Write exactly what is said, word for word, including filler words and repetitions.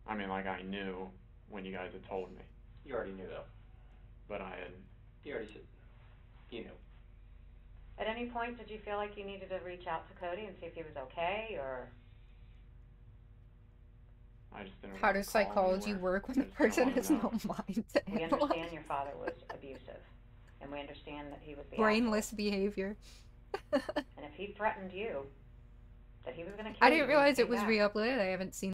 I mean, like, I knew when you guys had told me, You already knew, though. but I had, You already said, you knew. At any point, did you feel like you needed to reach out to Cody and see if he was okay, or? I just didn't How want does to call psychology anywhere. work when I the just didn't person want to has no know. mind to We analyze? understand your father was abusive, and we understand that he was the Brainless asshole. behavior. And if he threatened you, that he was gonna kill I you didn't when you realize it came was back. re-uploaded. I haven't seen